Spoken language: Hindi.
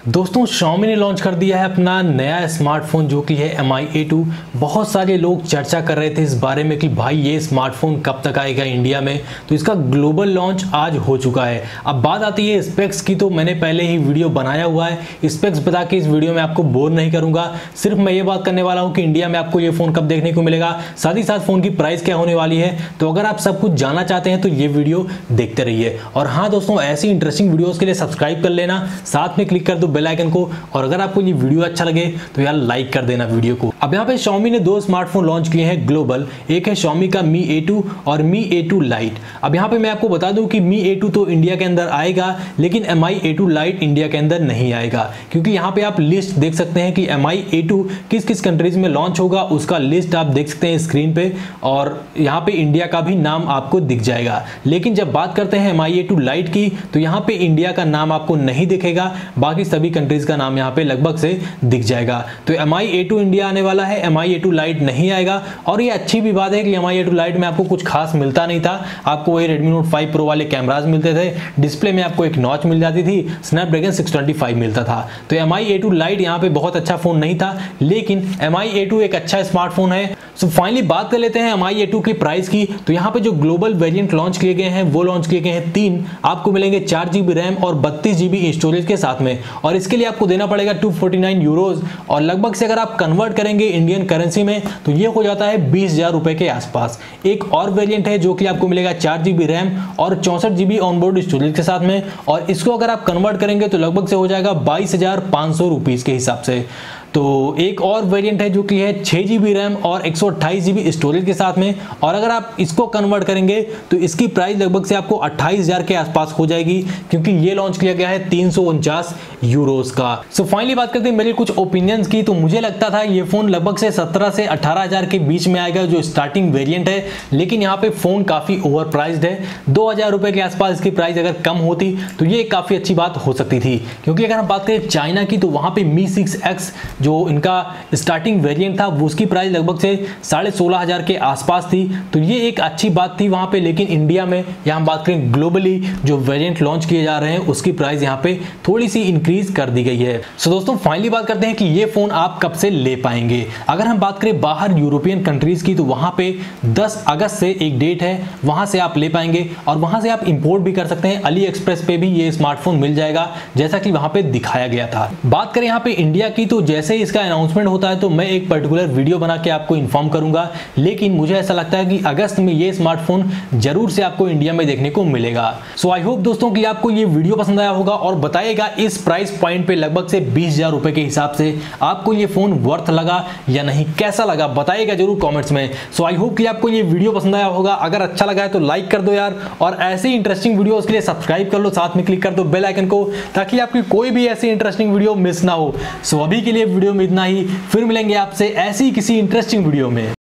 दोस्तों Xiaomi ने लॉन्च कर दिया है अपना नया स्मार्टफोन जो कि है Mi A2। बहुत सारे लोग चर्चा कर रहे थे इस बारे में कि भाई ये स्मार्टफोन कब तक आएगा इंडिया में, तो इसका ग्लोबल लॉन्च आज हो चुका है। अब बात आती है स्पेक्स की, तो मैंने पहले ही वीडियो बनाया हुआ है, स्पेक्स बता के इस वीडियो में आपको बोर नहीं करूंगा। सिर्फ मैं ये बात करने वाला हूँ कि इंडिया में आपको ये फ़ोन कब देखने को मिलेगा, साथ ही साथ फ़ोन की प्राइस क्या होने वाली है। तो अगर आप सब कुछ जानना चाहते हैं तो ये वीडियो देखते रहिए। और हाँ दोस्तों, ऐसी इंटरेस्टिंग वीडियोज़ के लिए सब्सक्राइब कर लेना, साथ में क्लिक कर दो बेल आइकन को, और अगर आपको ये वीडियो अच्छा लगे तो यार लाइक कर देना वीडियो को। अब यहाँ पे Xiaomi ने दो स्मार्टफोन लॉन्च किए हैं ग्लोबल, एक है Xiaomi का Mi A2 और Mi A2 Lite। अब यहाँ पे मैं आपको बता दूं कि Mi A2 तो इंडिया के अंदर आएगा, लेकिन Mi A2 Lite इंडिया के अंदर नहीं आएगा, क्योंकि यहाँ पे आप लिस्ट देख सकते हैं कि Mi A2 किस किस कंट्रीज में लॉन्च होगा, उसका लिस्ट आप देख सकते हैं स्क्रीन पे, और यहाँ पे इंडिया का भी नाम आपको दिख जाएगा। लेकिन जब बात करते हैं Mi A2 Lite की, तो यहाँ पे इंडिया का नाम आपको नहीं दिखेगा, बाकी सभी कंट्रीज का नाम यहाँ पे लगभग से दिख जाएगा। तो Mi A2 इंडिया आने वाला है, Mi A2 Lite नहीं आएगा। और ये अच्छी भी बात है कि Mi A2 Lite में आपको कुछ खास मिलता नहीं था, आपको वही Redmi Note 5 Pro वाले कैमरास मिलते थे, डिस्प्ले में आपको एक नॉच मिल जाती थी, Snapdragon 625 मिलता था। तो Mi A2 Lite यहाँ पे बहुत अच्छा फोन नहीं था, लेकिन Mi A2 एक अच्छा स्मार्टफोन है। सो फाइनली बात कर लेते हैं Mi A2 की प्राइस की। तो यहाँ पे जो ग्लोबल वेरिएंट लॉन्च किए गए हैं वो लॉन्च किए गए हैं 3, आपको मिलेंगे 4GB रैम और 32GB स्टोरेज के साथ में, और इसके लिए आपको देना पड़ेगा 249 यूरोज, और लगभग से अगर आप कन्वर्ट करेंगे इंडियन करेंसी में तो ये हो जाता है 20,000 रुपए के आसपास। एक और वेरिएंट है जो कि आपको मिलेगा 4GB रैम और 64GB ऑनबोर्ड स्टोरेज के साथ में, और इसको अगर आप कन्वर्ट करेंगे तो लगभग से हो जाएगा 22,500 रुपीज के हिसाब से। तो एक और वेरिएंट है जो कि है 6GB रैम और 128GB स्टोरेज के साथ में, और अगर आप इसको कन्वर्ट करेंगे तो इसकी प्राइस लगभग से आपको 28,000 के आसपास हो जाएगी, क्योंकि ये लॉन्च किया गया है 349 यूरोज का। सो फाइनली बात करते हैं मेरे कुछ ओपिनियंस की। तो मुझे लगता था ये फोन लगभग से 17 से 18,000 के बीच में आएगा जो स्टार्टिंग वेरिएंट है, लेकिन यहाँ पे फोन काफी ओवर प्राइस्ड है। 2,000 रुपए के आसपास इसकी प्राइस अगर कम होती तो ये काफी अच्छी बात हो सकती थी, क्योंकि अगर हम बात करें चाइना की तो वहां पे Mi 6X जो इनका स्टार्टिंग वेरिएंट था वो उसकी प्राइस लगभग से 16,500 के आसपास थी। तो ये एक अच्छी बात थी वहां पे, लेकिन इंडिया में या हम बात करें ग्लोबली जो वेरिएंट लॉन्च किए जा रहे हैं उसकी प्राइस यहाँ पे थोड़ी सी इंक्रीज कर दी गई है। सो दोस्तों फाइनली बात करते हैं कि ये फोन आप कब से ले पाएंगे। अगर हम बात करें बाहर यूरोपियन कंट्रीज की तो वहां पे 10 अगस्त से एक डेट है, वहां से आप ले पाएंगे, और वहां से आप इंपोर्ट भी कर सकते हैं। अली एक्सप्रेस पे भी ये स्मार्टफोन मिल जाएगा जैसा कि वहां पे दिखाया गया था। बात करें यहाँ पे इंडिया की, तो जैसे इसका अनाउंसमेंट होता है तो मैं एक पर्टिकुलर वीडियो बना के आपको इन्फॉर्म करूंगा, लेकिन मुझे ऐसा लगता है कि अगस्त में ये स्मार्टफोन जरूर से आपको इंडिया में देखने को मिलेगा। सो आई होप दोस्तों कि आपको ये वीडियो पसंद आया होगा, और बताइएगा इस प्राइस पॉइंट पे लगभग से 20,000 रुपए के हिसाब से आपको ये फोन वर्थ लगा या नहीं, कैसा लगा बताइएगा जरूर कॉमेंट्स में। सो आई होप कि आपको ये वीडियो पसंद आया होगा, अगर अच्छा लगा है तो लाइक कर दो यार, और ऐसे ही इंटरेस्टिंग वीडियोस के लिए सब्सक्राइब कर लो, साथ में क्लिक कर दो बेल आइकन को, ताकि आपकी कोई भी ऐसी इंटरेस्टिंग वीडियो मिस ना हो। सो अभी के लिए वीडियो में इतना ही, फिर मिलेंगे आपसे ऐसी किसी इंटरेस्टिंग वीडियो में।